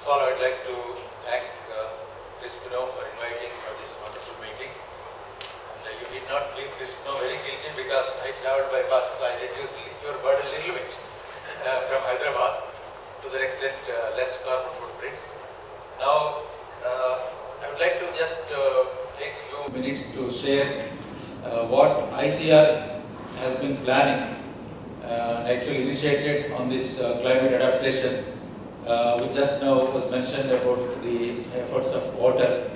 First of all, I would like to thank Chris Pino for inviting for this wonderful meeting. And you did not feel Chris Pino very guilty because I travelled by bus, so I reduced your burden a little bit from Hyderabad, to the extent less carbon footprints. Now, I would like to just take a few minutes to share what ICR has been planning and actually initiated on this climate adaptation. Which just now was mentioned about the efforts of water.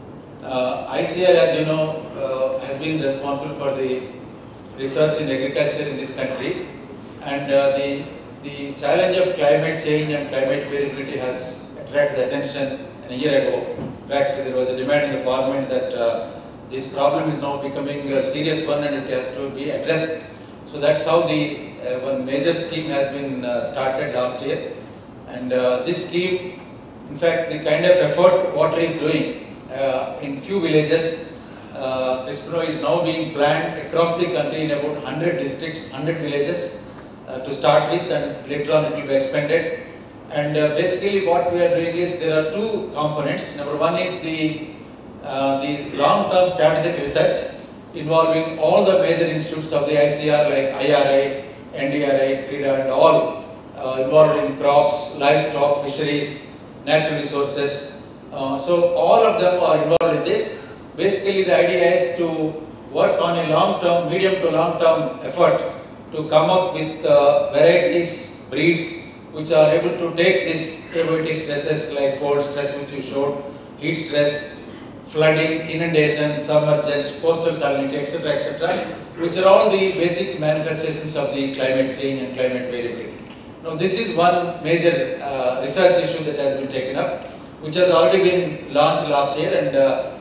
ICR, as you know, has been responsible for the research in agriculture in this country, and the challenge of climate change and climate variability has attracted the attention a year ago. In fact, there was a demand in the parliament that this problem is now becoming a serious one and it has to be addressed. So that's how the one major scheme has been started last year. And this scheme, in fact, the kind of effort water is doing in few villages, Chris Pino is now being planned across the country in about 100 districts, 100 villages to start with, and later on it will be expanded. And basically what we are doing is there are two components. Number one is the long-term strategic research involving all the major institutes of the ICR like IRI, NDRI, CRIDA and all. Involved in crops, livestock, fisheries, natural resources. So all of them are involved in this. Basically the idea is to work on a long-term, medium to long-term effort to come up with varieties, breeds which are able to take these abiotic stresses like cold stress which you showed, heat stress, flooding, inundation, submergence, coastal salinity, etc., which are all the basic manifestations of the climate change and climate variability. Now this is one major research issue that has been taken up, which has already been launched last year, and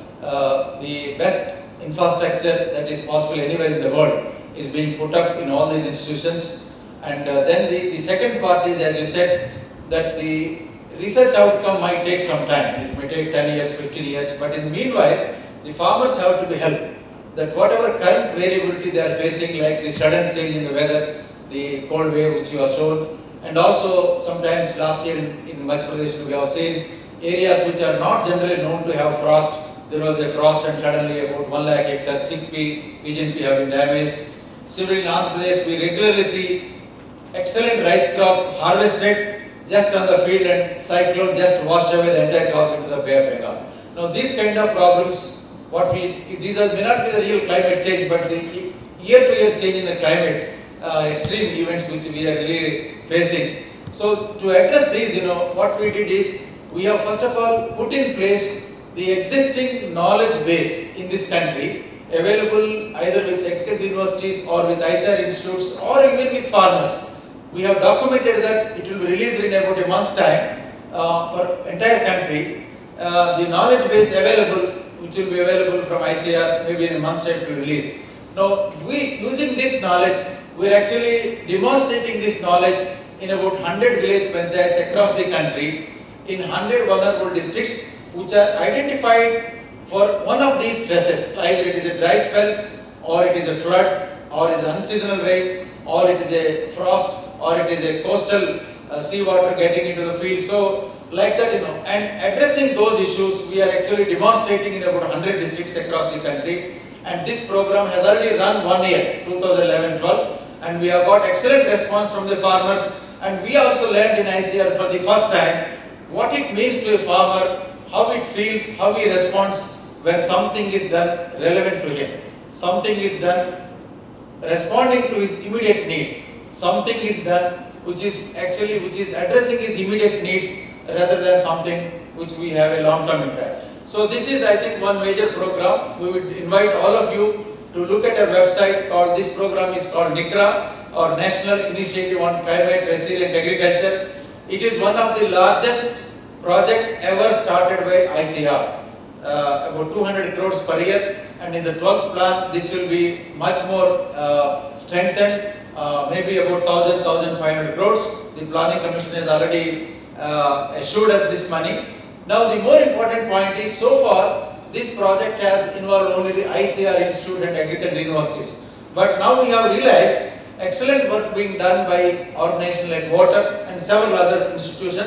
the best infrastructure that is possible anywhere in the world is being put up in all these institutions. And then the second part is, as you said, that the research outcome might take some time. It may take 10 years, 15 years, but in the meanwhile, the farmers have to be helped. That whatever current variability they are facing, like the sudden change in the weather, the cold wave which you have shown, and also sometimes last year in Madhya Pradesh we have seen areas which are not generally known to have frost. There was a frost and suddenly about 1 lakh hectares chickpea, pigeon pea have been damaged. Similarly in Andhra Pradesh we regularly see excellent rice crop harvested just on the field and cyclone just washed away the entire crop into the Bay of Bengal. Now these kind of problems, these may not be the real climate change, but the year-to-year change in the climate, extreme events which we are really facing. So to address these, what we did is, we have first of all put in place the existing knowledge base in this country, available either with agricultural universities or with ICR institutes or even with farmers. We have documented that. It will be released in about a month time for entire country. The knowledge base available, which will be available from ICR, maybe in a month's time to be released. Now, using this knowledge, we are actually demonstrating this knowledge in about 100 village panchayats across the country, in 100 vulnerable districts, which are identified for one of these stresses. Either it is a dry spells, or it is a flood, or it is unseasonal rain, or it is a frost, or it is a coastal seawater getting into the field. So, like that, and addressing those issues, we are actually demonstrating in about 100 districts across the country. And this program has already run 1 year, 2011-12, and we have got excellent response from the farmers. And we also learned in ICR for the first time what it means to a farmer, how it feels, how he responds when something is done relevant to him. Something is done responding to his immediate needs. Something is done which is addressing his immediate needs rather than something which we have a long-term impact. So this is, I think, one major program. We would invite all of you to look at a website called, this program is called NICRA, or National Initiative on Climate Resilient Agriculture. It is one of the largest project ever started by ICR, about 200 crores per year, and in the 12th plan this will be much more strengthened, maybe about 1,500 crores. The Planning Commission has already assured us this money. Now the more important point is, so far this project has involved only the ICR Institute and agricultural universities. But now we have realized excellent work being done by organizations like Water and several other institutions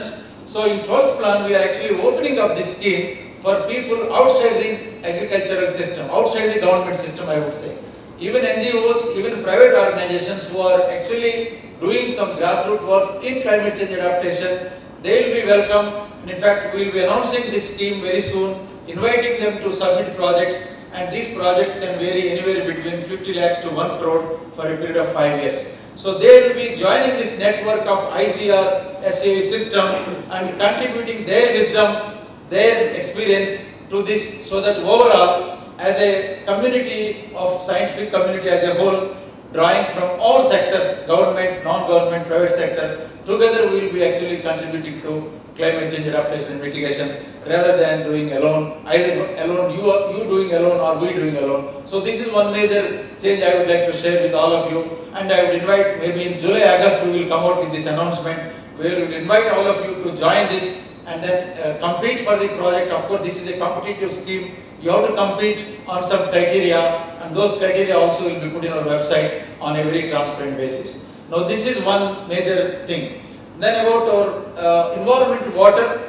So in 12th plan, we are actually opening up this scheme for people outside the agricultural system, outside the government system, I would say. Even NGOs, even private organizations who are actually doing some grassroots work in climate change adaptation, they will be welcome. And in fact, we will be announcing this scheme very soon, inviting them to submit projects, and these projects can vary anywhere between 50 lakhs to 1 crore for a period of 5 years. So they will be joining this network of ICR, SAU system and contributing their wisdom, their experience to this, so that overall, as a community of scientific community as a whole, drawing from all sectors, government, non-government, private sector, together we will be actually contributing to climate change adaptation and mitigation rather than doing alone, either alone, you doing alone or we doing alone. So this is one major change I would like to share with all of you, and I would invite, maybe in July, August we will come out with this announcement where we will invite all of you to join this and then compete for the project. Of course, this is a competitive scheme. You have to compete on some criteria, and those criteria also will be put in our website on a very transparent basis. Now this is one major thing. Then about our involvement with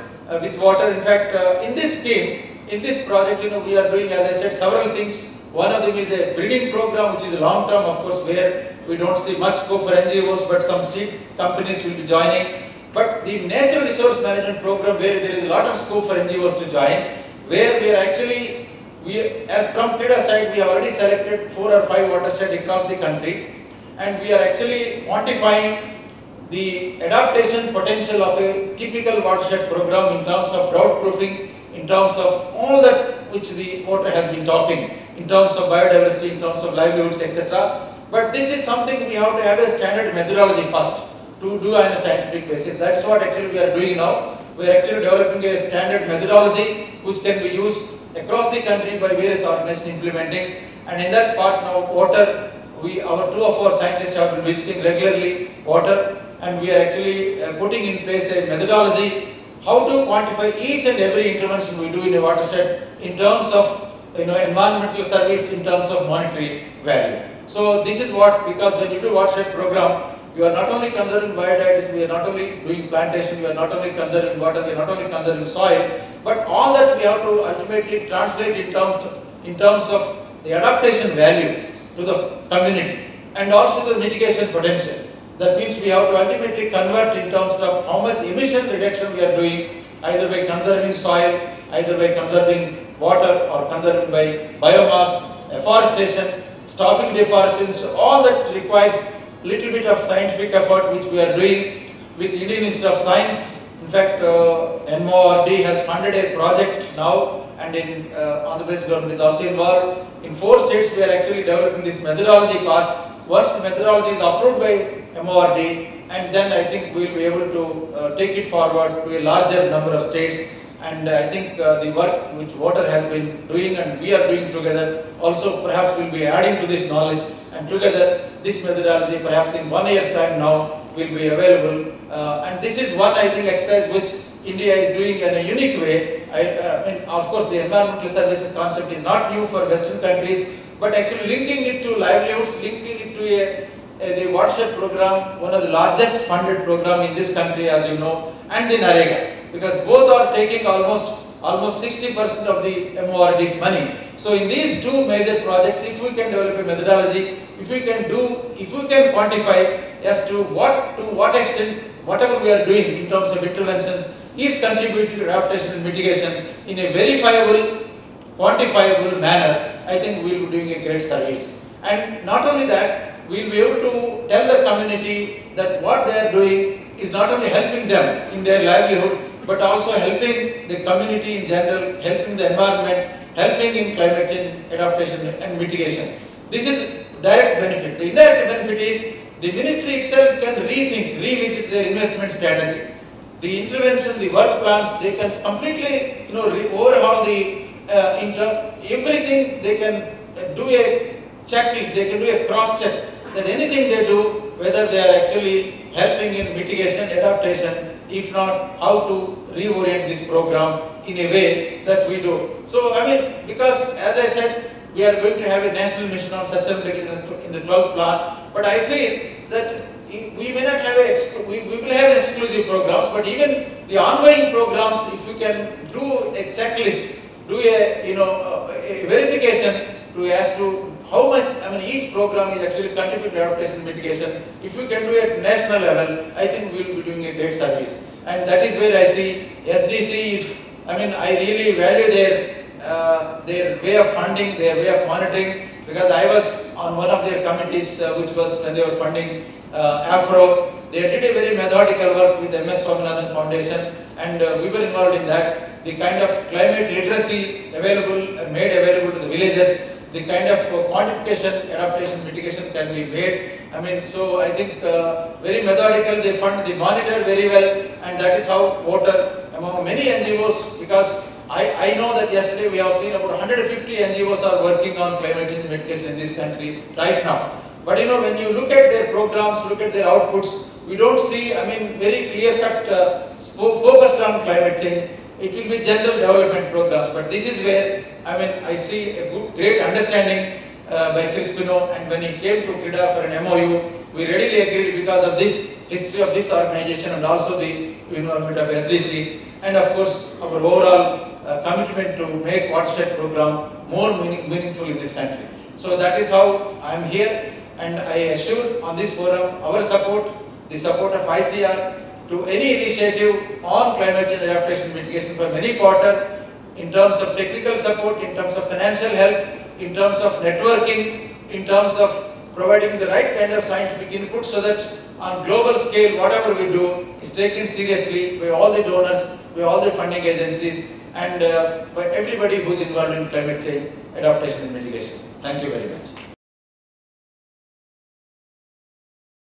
water, in fact, in this scheme, in this project, we are doing, as I said, several things. One of them is a breeding program, which is long term, of course, where we don't see much scope for NGOs, but some seed companies will be joining. But the natural resource management program, where there is a lot of scope for NGOs to join, where we are actually, as from TIDA side, we have already selected 4 or 5 watersheds across the country, and we are actually quantifying the adaptation potential of a typical watershed program in terms of drought proofing, in terms of all that which the water has been talking, in terms of biodiversity, in terms of livelihoods, etc. But this is something we have to have a standard methodology first to do on a scientific basis. That's what actually we are doing now. We are actually developing a standard methodology which can be used across the country by various organizations implementing. And in that part now, water, our 2 of our scientists have been visiting regularly water, and we are actually putting in place a methodology how to quantify each and every intervention we do in a watershed in terms of environmental service, in terms of monetary value. So this is what, because when you do watershed program, you are not only conserving biodiversity, we are not only doing plantation, we are not only conserving water, we are not only conserving soil, but all that we have to ultimately translate in terms of the adaptation value to the community and also the mitigation potential. That means we have to ultimately convert in terms of how much emission reduction we are doing, either by conserving soil, either by conserving water, or conserving by biomass, afforestation, stopping deforestation. So all that requires little bit of scientific effort which we are doing with Indian Institute of Science. In fact, MORD has funded a project now, and Andhra Pradesh government is also involved. In 4 states we are actually developing this methodology part. Once the methodology is approved by MORD, and then I think we will be able to take it forward to a larger number of states. And I think the work which water has been doing and we are doing together also perhaps will be adding to this knowledge, and together this methodology perhaps in 1 year's time now will be available. And this is one, I think, exercise which India is doing in a unique way. Of course, the environmental services concept is not new for Western countries, but actually linking it to livelihoods, linking it to the watershed program, one of the largest funded program in this country, as you know, and the NREGA, because both are taking almost 60% of the MORD's money. So in these 2 major projects, if we can develop a methodology, if we can quantify as to what extent whatever we are doing in terms of interventions is contributing to adaptation and mitigation in a verifiable, quantifiable manner, I think we will be doing a great service. And not only that, we will be able to tell the community that what they are doing is not only helping them in their livelihood, but also helping the community in general, helping the environment, helping in climate change adaptation and mitigation. This is direct benefit. The indirect benefit is the ministry itself can revisit their investment strategy. The intervention, the work plans, they can completely overhaul the everything. They can do a checklist, they can do a cross check that anything they do, whether they are actually helping in mitigation, adaptation, if not, how to reorient this program in a way that we do. So because as I said, we are going to have a national mission on sustainability in the 12th plan, but I feel that we may not have we will have an exclusive exclusive programs, but even the ongoing programs, if you can do a checklist, do a a verification as to how much, each program is actually contributing to adaptation mitigation. If you can do it at national level, I think we will be doing a great service. And that is where I see SDC is, I really value their way of funding, their way of monitoring, because I was on one of their committees, which was when they were funding AFRO. They did a very methodical work with MS Swaminathan Foundation, and we were involved in that. The kind of climate literacy made available to the villages, the kind of quantification, adaptation, mitigation can be made. So I think very methodical, they fund, they monitor very well, and that is how water among many NGOs, because I know that yesterday we have seen about 150 NGOs are working on climate change mitigation in this country right now. But when you look at their programs, look at their outputs, we don't see, very clear-cut focused on climate change. It will be general development programs, but this is where, I see a great understanding by Crispino, and when he came to CRIDA for an MOU, we readily agreed because of this history of this organization and also the involvement of SDC, and of course our overall commitment to make watershed program more meaningful in this country. So that is how I am here, and I assure on this forum our support, the support of ICR to any initiative on climate change adaptation mitigation from any quarter, in terms of technical support, in terms of financial help, in terms of networking, in terms of providing the right kind of scientific input, so that on global scale whatever we do is taken seriously by all the donors, by all the funding agencies, and by everybody who is involved in climate change adaptation and mitigation. Thank you very much.